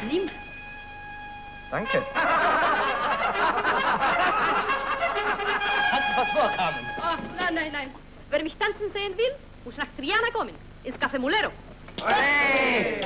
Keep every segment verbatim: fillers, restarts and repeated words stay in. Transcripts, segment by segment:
Nimm. Danke. Hat was vorkommen? Oh, nein, nein, nein. Wer mich tanzen sehen will, muss nach Triana kommen, ins Café Mulero. Hey!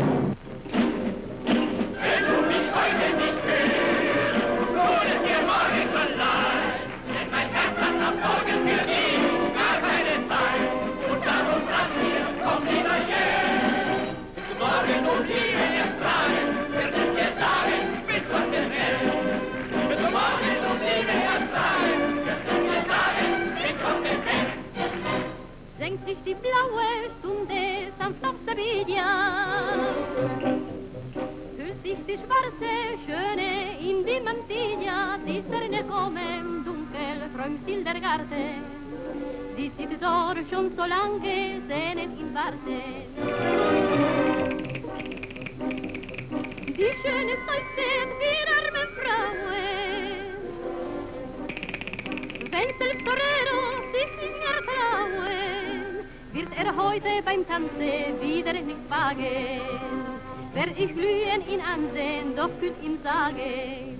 Wenn du mich heute nicht willst, tut es dir morgen schon leid. Denn mein Herz hat ab morgen für dich gar keine Zeit. Und darum sag mir, komm lieber jetzt. Willst du morgen um Liebe erfragen, wird es dir sagen, bin schon bestellt. Willst du morgen um Liebe erfragen, wird es dir sagen, bin schon bestellt. Senkt sich die blaue Stunde sanft auf Sevilla. Hüllt sich die schwarze Schöne in die Mantilla. Die Sterne kommen dunkel, träumt still der Garten. Sie sitzt dort schon so lange, sehnend im Warten. Die Schöne seufzt wie arme Frauen. Wenn selbst Torero sich nicht mehr trauen, wird er heute beim Tanze wieder nicht wagen. Werd ich glühen ihn ansehen, doch könnt ihm sagen,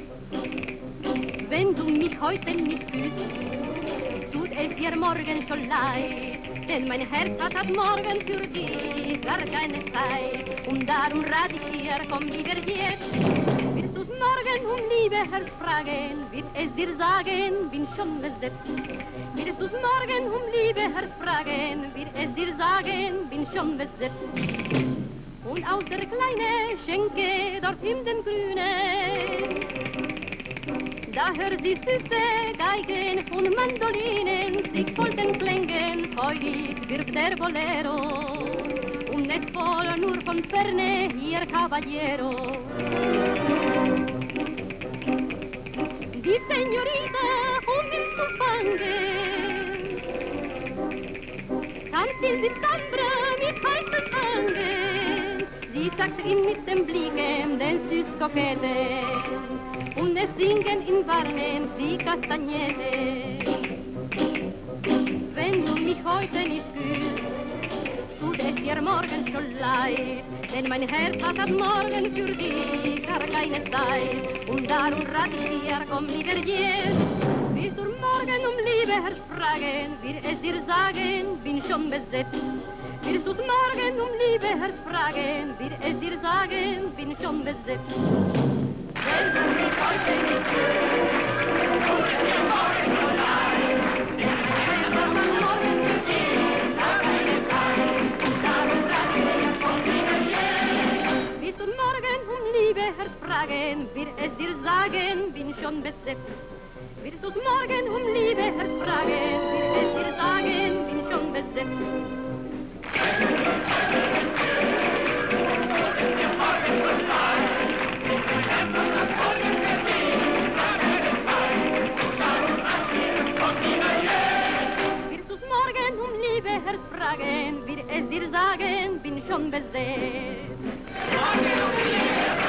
wenn du mich heute nicht küsst, tut es dir morgen schon leid. Denn mein Herz hat ab morgen für dich gar keine Zeit. Und darum rat ich dir, komm lieber jetzt. Wirst du's morgen um Liebe Herz fragen, wird es dir sagen, bin schon besetzt. Wirst du's morgen um Liebe Herz fragen, wird es dir sagen, bin schon besetzt. Und aus der kleinen Schenke dort in den Grünen, da hört sie süße Geigen und Mandolinen, sich voll den Klängen, freudig wirft der Bolero. Und nicht voll nur von Ferne hier Caballero. Die Señorita, um ihn zu fangen, tanzt in die Sambra mit heißen Angeln. Sie sagt ihm mit dem Blicken, den süß Kokette, und es singen in Warnen die Kastagnette. Wenn du mich heute nicht küsst, tut es dir morgen schon leid. Denn mein Herz hat ab morgen für dich gar keine Zeit. Und darum rat ich dir, komm lieber jetzt. Willst du morgen um Liebe Herz fragen, wird es dir sagen, bin schon besetzt. Willst du morgen um Liebe Herz fragen, wird es dir sagen, bin schon besetzt. Wenn du mich heute nicht küsst, tut es dir morgen schon leid. Denn mein Herz hat ab morgen für dich gar keine Zeit. Und darum rat ich dir, komm lieber jetzt. Willst du morgen um Liebe Herz fragen, wird es dir sagen, bin schon besetzt. Wirst du's morgen um Liebe Herz fragen, wird es dir sagen, bin schon besetzt. Wenn du mich heute nicht küsst, tut es dir morgen schon leid. Denn mein Herz hat ab morgen für dich gar keine Zeit. Und darum rat ich dir, komm lieber jetzt. Wirst du's morgen um Liebe Herz fragen, wird es dir sagen, bin schon besetzt. Morgen um Liebe